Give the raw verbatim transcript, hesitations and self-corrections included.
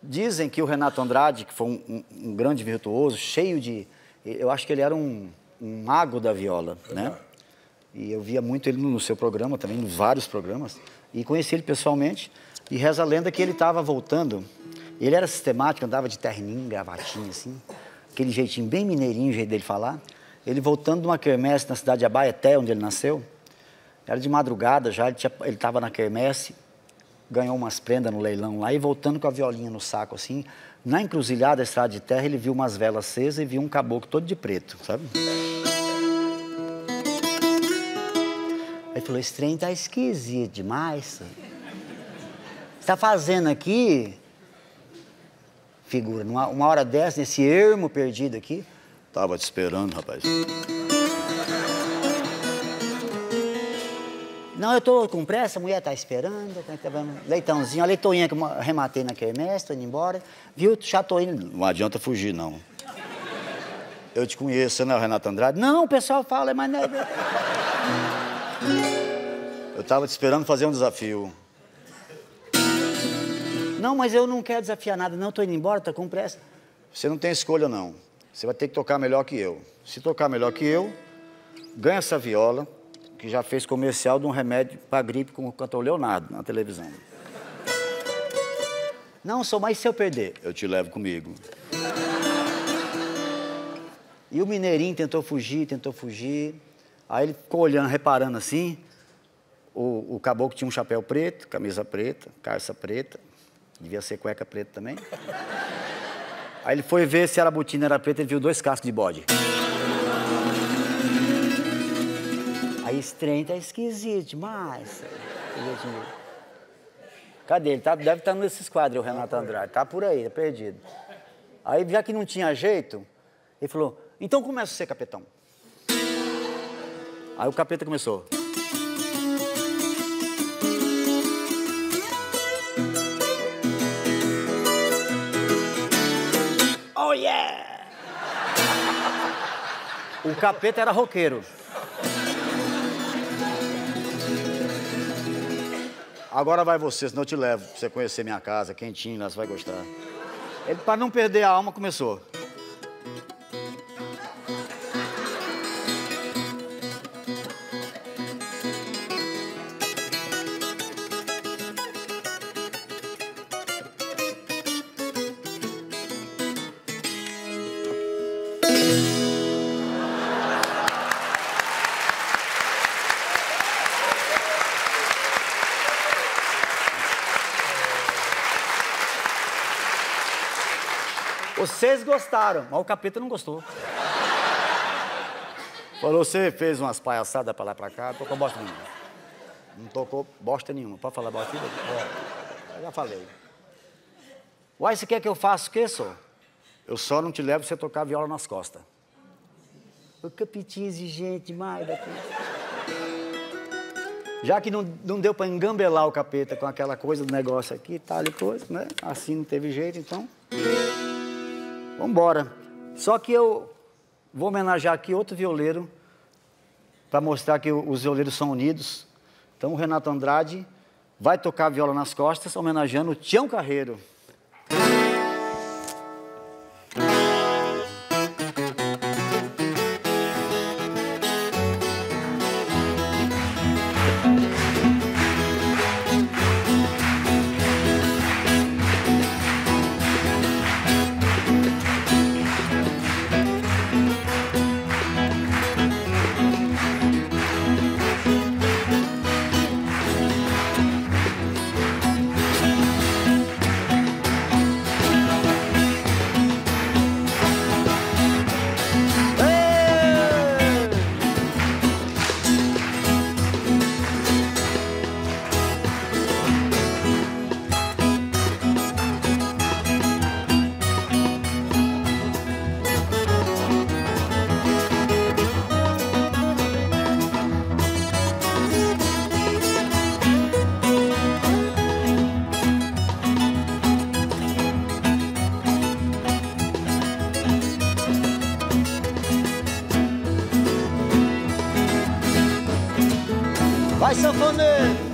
Dizem que o Renato Andrade, que foi um, um, um grande virtuoso, cheio de... Eu acho que ele era um, um mago da viola, né? E eu via muito ele no seu programa também, em vários programas. E conheci ele pessoalmente. E reza a lenda que ele estava voltando. Ele era sistemático, andava de terninho, gravatinho, assim. Aquele jeitinho bem mineirinho, o jeito dele falar. Ele voltando de uma quermesse na cidade de Abaeté, onde ele nasceu. Era de madrugada já, ele estava na quermesse, ganhou umas prendas no leilão lá e voltando com a violinha no saco, assim. Na encruzilhada da estrada de terra, ele viu umas velas acesas e viu um caboclo todo de preto, sabe? Aí falou, esse trem tá esquisito demais. Você tá fazendo aqui, figura, numa, uma hora dessa, nesse ermo perdido aqui? Tava te esperando, rapaz. Não, eu tô com pressa, a mulher tá esperando, tá leitãozinho, a leitoinha que eu rematei na quermesse, tô indo embora. Viu, já tô indo. Não adianta fugir, não. Eu te conheço, você não é o Renato Andrade? Não, o pessoal fala, mas não é... Eu tava te esperando fazer um desafio. Não, mas eu não quero desafiar nada, não, tô indo embora, tô com pressa. Você não tem escolha, não. Você vai ter que tocar melhor que eu. Se tocar melhor que eu, ganha essa viola, que já fez comercial de um remédio para gripe com o cantor Leonardo na televisão. Não, sou, mas se eu perder? Eu te levo comigo. E o mineirinho tentou fugir, tentou fugir. Aí ele ficou olhando, reparando assim. O, o caboclo tinha um chapéu preto, camisa preta, calça preta. Devia ser cueca preta também. Aí ele foi ver se a botina era preta, ele viu dois cascos de bode. Aí esse trem tá esquisito demais. Cadê ele? Tá, deve estar nesses quadros, o Renato Andrade. Tá por aí, tá perdido. Aí, já que não tinha jeito, ele falou, então começa você, capitão. Aí o capeta começou. Oh, yeah! O capeta era roqueiro. Agora vai você, senão eu te levo pra você conhecer minha casa, quentinho, lá você vai gostar. Ele, para não perder a alma, começou. Vocês gostaram, mas o capeta não gostou. Falou, você fez umas palhaçadas pra lá e pra cá, não tocou bosta nenhuma. Não tocou bosta nenhuma. Pode falar bosta? É, eu já falei. Uai, você quer que eu faça o quê, só? Eu só não te levo pra você tocar viola nas costas. O capetinho exigente demais daqui. Já que não, não deu pra engambelar o capeta com aquela coisa do negócio aqui, tal e coisa, né? Assim não teve jeito, então... Vamos embora. Só que eu vou homenagear aqui outro violeiro para mostrar que os violeiros são unidos. Então o Renato Andrade vai tocar viola nas costas, homenageando o Tião Carreiro. Vai, sanfoneiro!